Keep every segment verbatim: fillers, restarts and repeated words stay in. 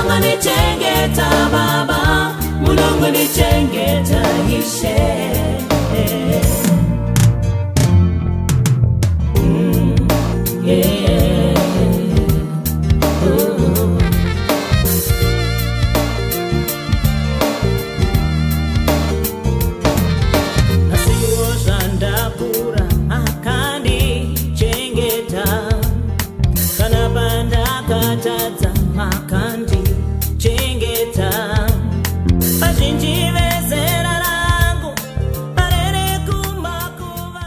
Munongonichengeta baba, munongonichengeta ishe. Mm, yeah. Oh. Nasiwo zandapura akandi chengeta, kana banda katadza makandi chengeta. Vazhinji vezera rangu varere kumakuva.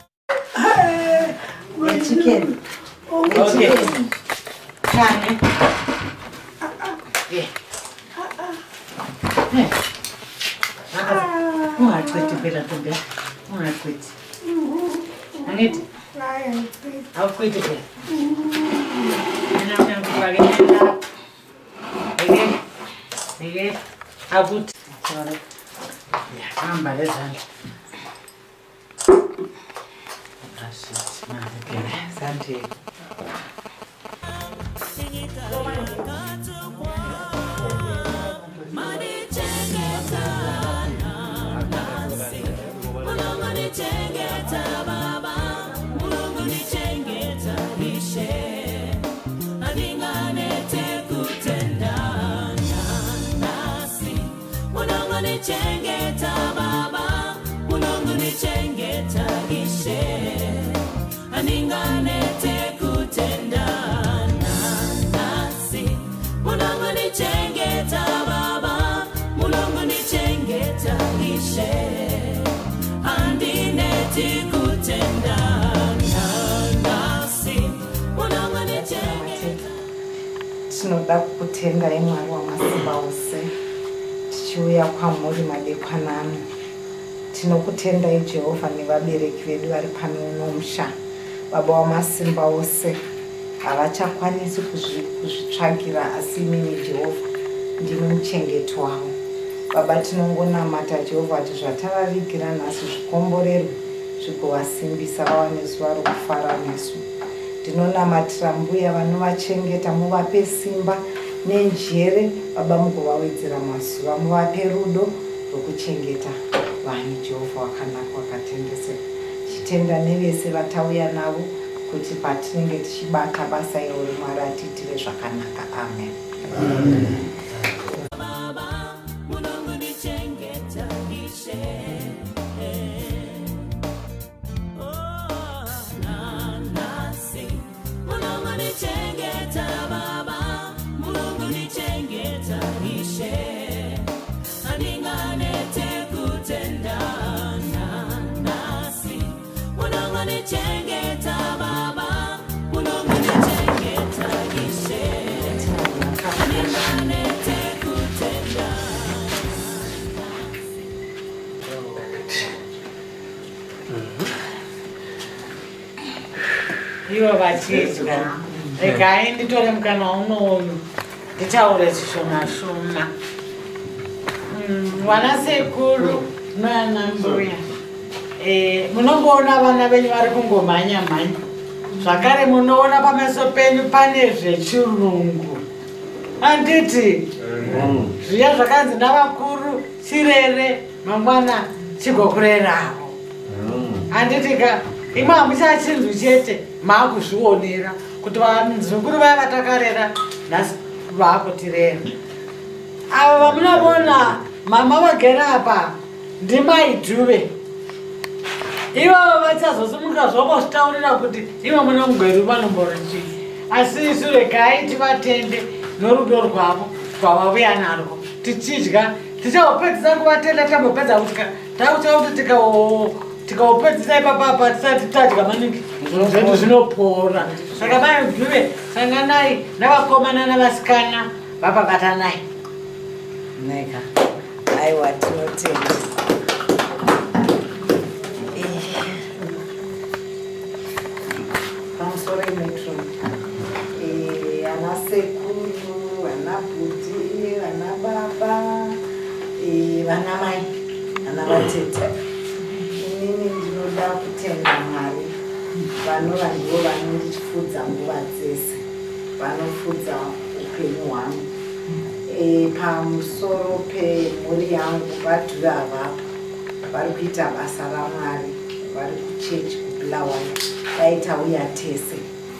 Hey, chicken. Okay. Kani. Yeah. Hey. Mwana kweti bila tumbe. Mwana kweti. Angeti. Au kweti bila. Ana ana kupagenenda. Ege. Ege. Abut. Sorry. Yeah, amba lezani. That's it. Asante. Chengeta baba, munongoni chengeta ishe, aningane te kutenda nasi. Munongoni chengeta baba, munongoni chengeta ishe, andine te kutenda nasi. Munongoni chengeta. Tinoda kutenda eMwari wamasimba ose. Tichiuya kwamuri madekwanano. Tinokutendai Jehovha nevabereki vedu vari pano uno musha. Baba wamasimba ose. Havachakwanisi kuzvitsvagira asi mimi Jehovha ndimi muchengeti wavo. Baba tinongonamata Jehovha kuti zvatavavigira nhasi zvikomborerwe zvigovasimbisa vawane zuva rokufara nesu. Ndinonamatira mbuya vanovachengeta, muvape simba nenjere. Baba mugovawedzera mazuva, muvape rudo rwokuchengeta vanhu Jehovha wakanaka wakatendeseka. Chitenda nevese vatauya navo kuti patinenge tichibata basa iro Mwari atiitire zvakanaka. Amen. Amen. Ivo vachidya regai nditore mukana unoyu ndichaura zvishoma shoma. Vana sekuru nana mbuya, munongoona vana venyu vari kungomhanya mhanya, zvakare munoona pameso penyu pane zvechirungu. Handiti zviya zvakanzi navakuru chirere mangwana chigokurerawo. Handiti ka imwe hamuchachinzwi chete, maakuzvionera kuti vanzukuru vaya vatakarera nhasi vaakutirera. Ava vamunavona mama vagere apa ndimaidhuve. Ivo vachazosimuka zvokositaurira kuti ivo muna Gweru vanombori chii. Asi isu regai tivatende norudo rwavo rwavauya narwo. Tichidya tichaupedzisa kuvatenda, tambopedza kutika takucha kuti tikaupedzisa ipapapa tisati tadya maningi zvedu zvinopora. Saka maidhuve sanganai navakomana navasikana vapa Batanai. Neka. Aiwa tinotenda. Pamusoro metro. Eh, ana sekuru, ana budi, ana baba, eh, vana mai, ana vatete. Inini ndinoda kutenda Mwari. Vanova ndivo vanondifudza nguva dzese. Vanofudza upenyu hwangu. pamusoro pemhuri yangu vadhuri avapo vari kuita basa raMwari, vari kuchechi kubulawayo, dai tauya tese.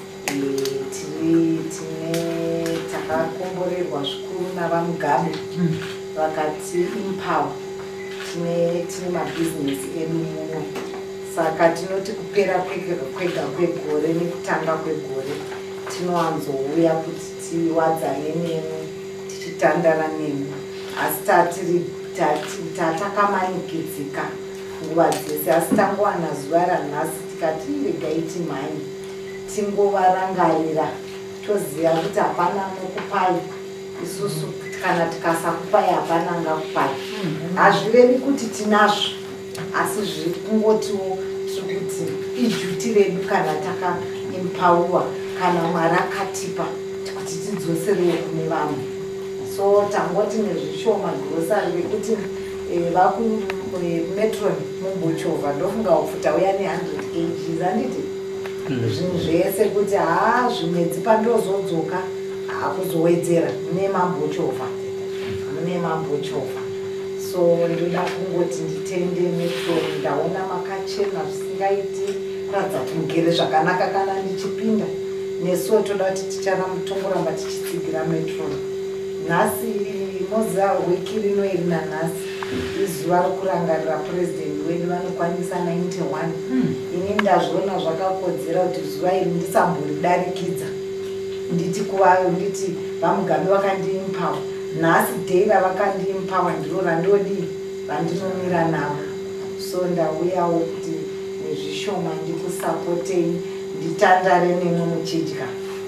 Tiri tine takakomborerwa zvikuru navamugabe vakati impawa tine tine mabhizinesi edu muno, saka tinoti kupera kwega kwegore nekutanga kwegore tinowanzouya kuti tiwadzane nemi tichitandara nemi, asi tatiri tatakamainikidzika nguva dzese, asi tangowana zuva ranhasi tikati regai timhanye tingovarangarira toziva kuti hapana nokupai, isusu kana tikasakupai hapana angakupai. Hazvirevi kuti tinazvo, asi zviri kungotiwo tiri kuti ijuti redu kana takaimpauwa, kana Mwari akatipa kuti tidzoserewo kune vamwe. So tangoti nezvishoma grosari vekuti vakumetron mumbochovha ndofunga ufuta uya ne one hundred kilograms handiti zvinhu zvese kuti haa zvimwedzi pandozodzoka hakuzowedzera mune mambochovha mune mambochovha. So ndoda kungoti nditende metron, ndaona makachena zvisingaiti, kuratidza kuti mugere zvakanaka kana ndichipinda. Nesuwo toda kuti tichangoramba tichitsigira metron. Nhasi moza wiki rino iri nanhasi izuva rokurangarira purezidendi wedu vanokwanisa ninety-one. Ini ndazviona zvakakodzera kuti zuva iri ndisamboridarikidza nditi kuvayo nditi vamugabe vakandiimpawa, nhasi dhei ravakandiimpawa ndiro randodii randinomira navo. So ndauyawo kuti nezvishoma ndikusapotei nditandare nemwe muchidya.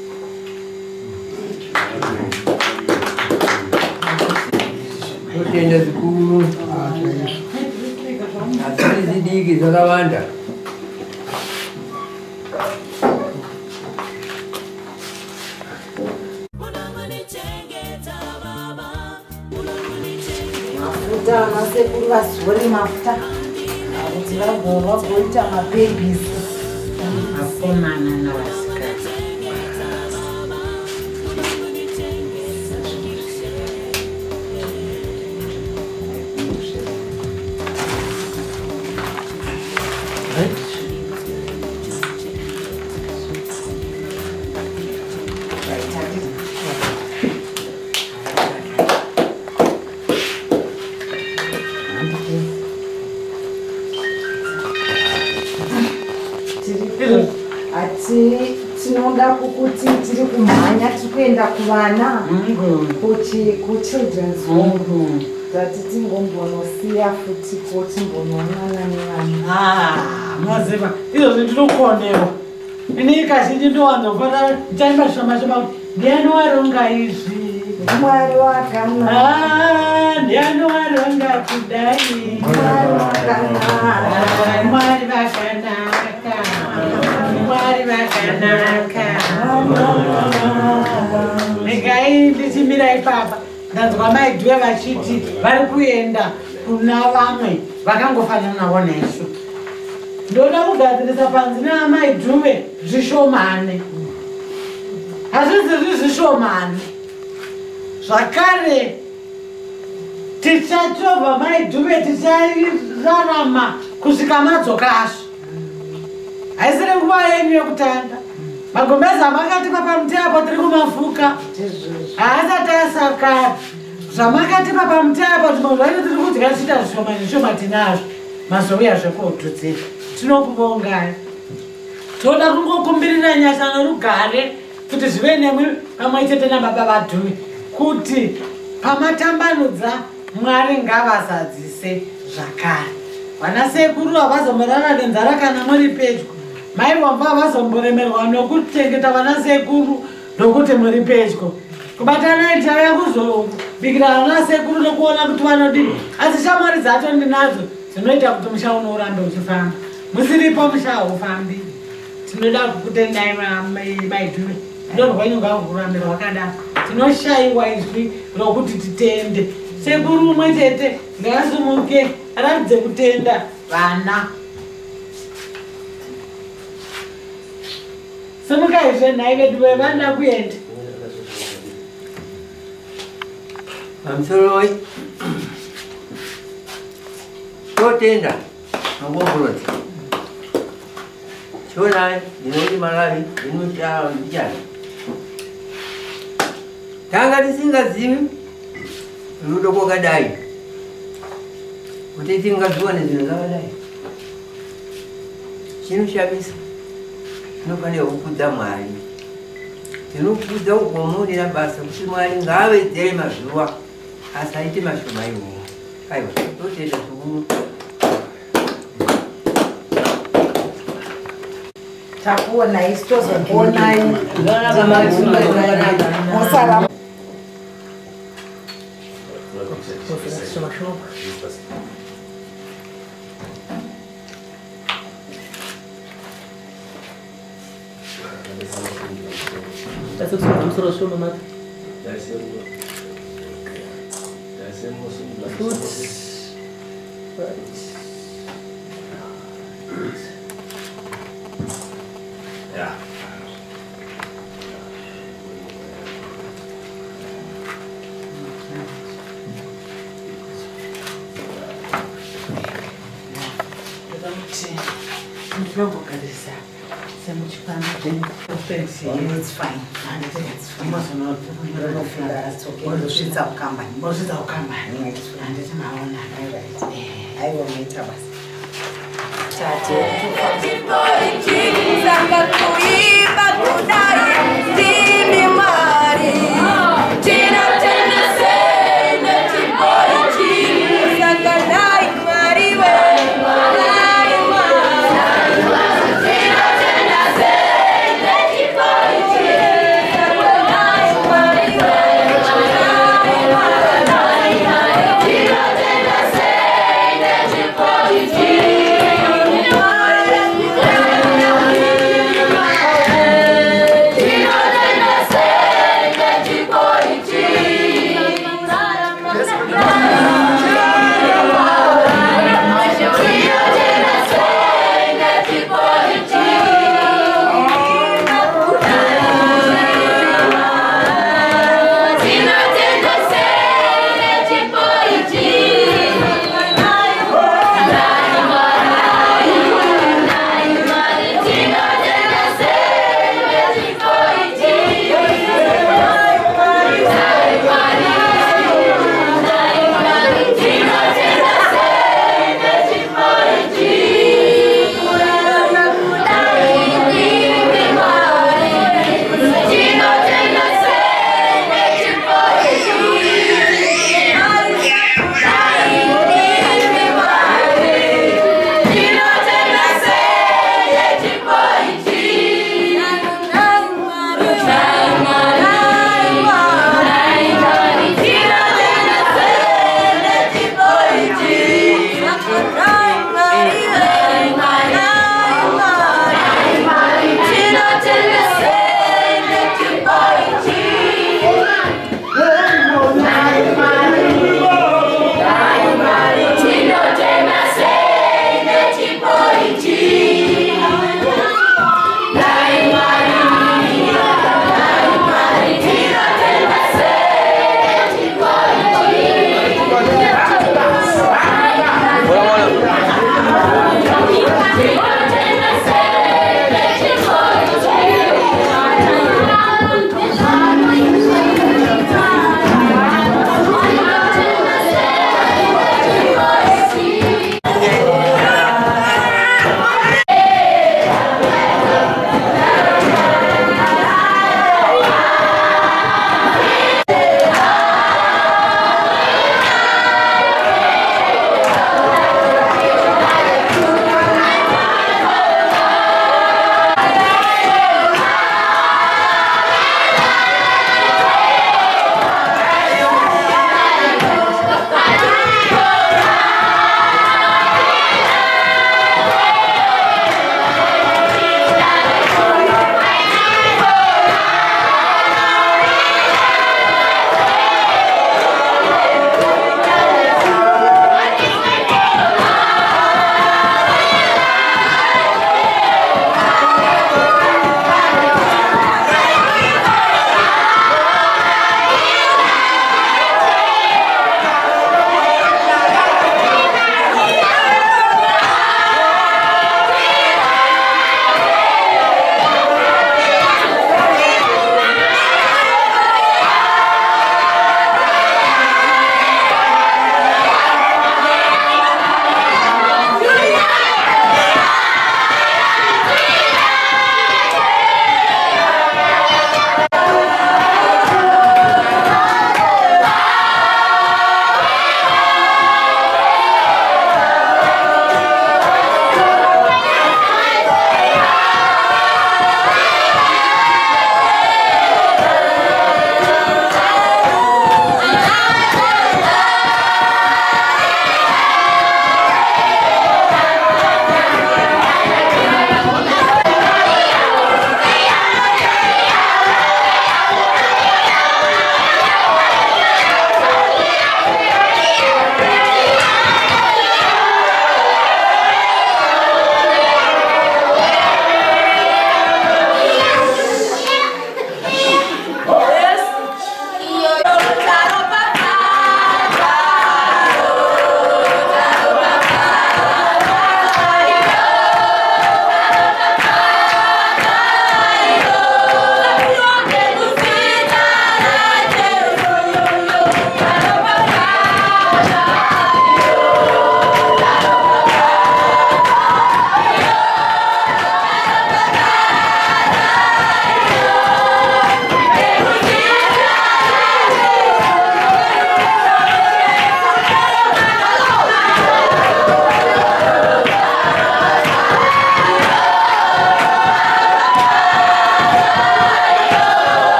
Kutenda zikuru hatiri zidiki dzakawanda. Mafuta vanasekuru vazore mafuta kuti vagoita mabebhisi vakomana navasikadzi. tinoda kuti tiri kumhanya tiri kuenda kuvana kuchildren's home tati tingombonosiya futiko timbononana nevana. Maziva izvozvo ndinokonewa ini kazhinji ndowanzofanira ndichaimba zvishoma shoma kuti ndianowaronga izvi Mwari wakanaka, ndianowaronga kudai Mwari wakanaka, Mwari vakanaka, Mwari vakanaka. Regai ndichimira ipapa ndanzwa maidhuwe vachiti vari kuenda kuna vamwe vakangofanana navo nesu. Ndoda kugadzirisa panzi namaidhuwe zvishomane, hazvizi zvishomane zvakare. Tichatova maidhuwe tichararama kusvika madzoka asvo. Haisiri nguva yenyu yekutanga. Magombeza makatipa pamuti apo tiri kumafuka haasati asakara. Zvamakatipa pamuti apo tinozvaito tiri kudya tichita zvishoma zvishoma tinazvo mazouya zvekotudzira. Tinokuvongai, toda kungokumbirira nyasha norugare kuti zvive nemwe pamwe chete nababa vadhuwe kuti pamatambanudza Mwari ngavazadzise zvakare. Vanasekuru havazomborara nenzara kana muri pedyo. Maivomba havazomboremerwa nokutengeta vanasekuru nokuti muri pedyo. Kubatanai chauya kuzobikira vanasekuru nokuona kuti vanodini, asi shamwari dzacho ndinadzo dzinoita kuti musha uno urambe uchifamba. Musiripo musha haufambi. Tinoda kukutendai maidhuwe, rudo rwenyu ngarurambe rwakadaro. Tinoshayiwa izvi rokuti titende. Sekuru umwe chete ngaasimuke aradze kutenda vana. Simukai zvenhai vedu vevana kuenda. I'm sorry. Go tender. I'm going for it. So now, you know the Malawi, you know the Jan. Tanga the singer Zim, you don't go die. What do you think of one is another day? She knows Shabis. Nobody will put them money. You know, put down for more than a bus of smiling. I will tell my work as I did much for my room. I will go to the room. Takuona isitozo kuona Lona kama Mosala. That's what I'm sort of sure, Mama. Fruits. Right. Yeah. It's fine. It's fine. That's okay. She's our company. She's our company. I will meet her. Thank you.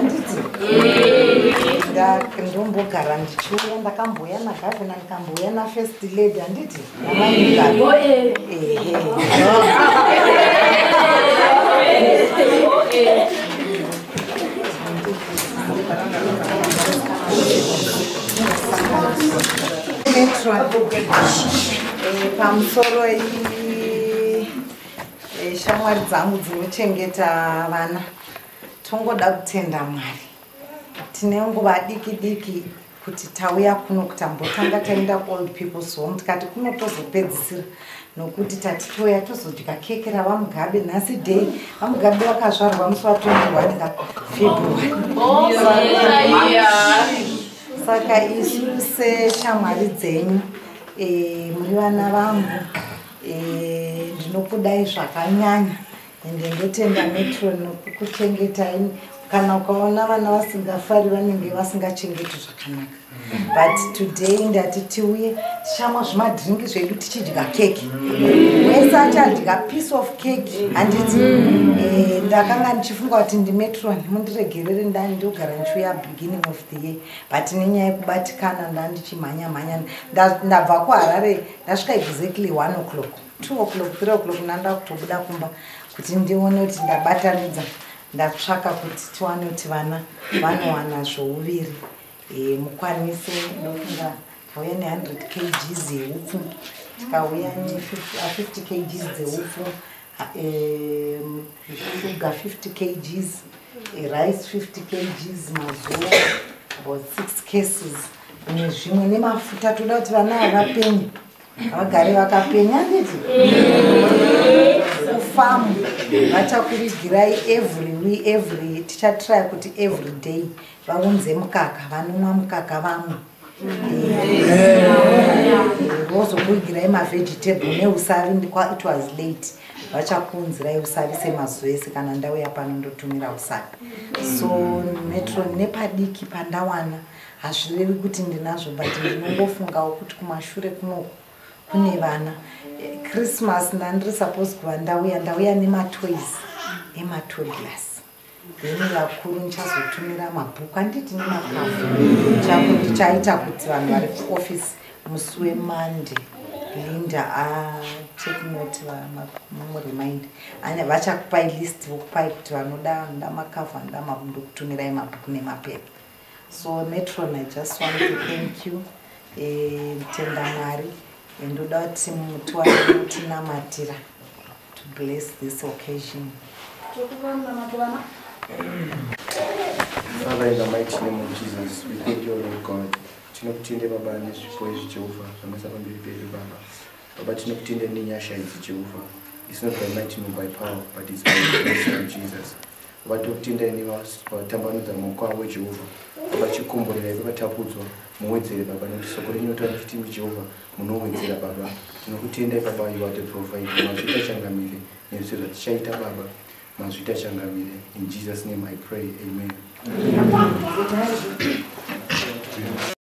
handiti ndombogara ndichiuya ndakamboya nagavhina ndikamboya nafirst lady handiti pamusoro shamwari dzangu dzinochengeta vana tongoda kutenda Mwari. Tine nguva diki diki kuti tauya kuno kutambotanga taenda Old People's Home tikati kuno tozopedzisira nokuti tati toya tozodya keke ravamugabe nhasi day vamugabe vakazvarwa musi wa twenty-one February. Saka isu seshamwari dzenyu muri vana vangu ndinokudai zvakanyanya ende ndotenda Metron kukuchengetai kana ukaona vana vasingafari vanenge vasingachengeti zvakanaka. But today ndati tiuye tishamwa zvimadhiringi zvedu tichidya keke. Wese achadya piece of cake handiti ndakanga ndichifunga kuti ndiMetron mundiregerere ndani ndogara ndichiuya beginning of the year but nenyaya yekubatikana ndandichimhanya mhanya ndabva kuHarare ndasvika exactly one o'clock two o'clock three o'clock nanda kutobuda kumba kuti ndione kuti ndabatanidza ndatsvaka kuti tiwane kuti vana vanowana zvouviri mukwanise ndokunga tauya ne-one hundred kilograms yeupfu tikauya ne-fifty kilograms dzeupfu sugar fifty kilograms rice fifty kilograms mazuva about six cases nezvimwe nemafuta toda kuti vana havapenye vagare vakapenya nditi kufamu vachakuvigirai every every tichatry kuti every day vaunze mukaka vanomwa mukaka vamwe vozokuvigirai mavegetable neusavi ndikwa it was late vachakuunzirai usavi semazuva ese kana ndauya pano ndotumira usavi. So Metron nepadiki pandawana hazvirevi kuti ndinazvo but ndinongofungawo kuti kumashure kunoko kune vana. Christmas ndandiri suppose kuva ndauya ndauya nematoys ematoddlers then vakuru ndichazotumira mabhuku handiti nemakafu chako ndichaita kuti vanhu vari kuoffice musi weMonday Linda atake note vamuremind vachakupai list vokupai kuti vanoda vanoda makafu vanoda ndokutumirai mabhuku nemapepa. So Metron, I just want to thank you tenda Mwari ndoda kuti mutinamatira to bless this occasion. Father, in the mighty name of Jesus, we thank you, Lord God. Tinokutende baba nezvipo zveJehovha zvamasa pamberi pedu baba. Baba tinokutende nenyasha idzi Jehovha. It's not by might nor by power, but it's by the grace of Jesus. Baba tinokutende nevatambanudza maoko avo Jehovha. Baba chikomborera vakatapudzwa muwedzere baba nokuti soko renyu rinotaura kuti imi Jehovha munowedzera baba. Tinokutendai baba, you are the provider. Mazvita changamire nezviro zvatichaita baba. Mazvita changamire. In Jesus' name I pray. Amen.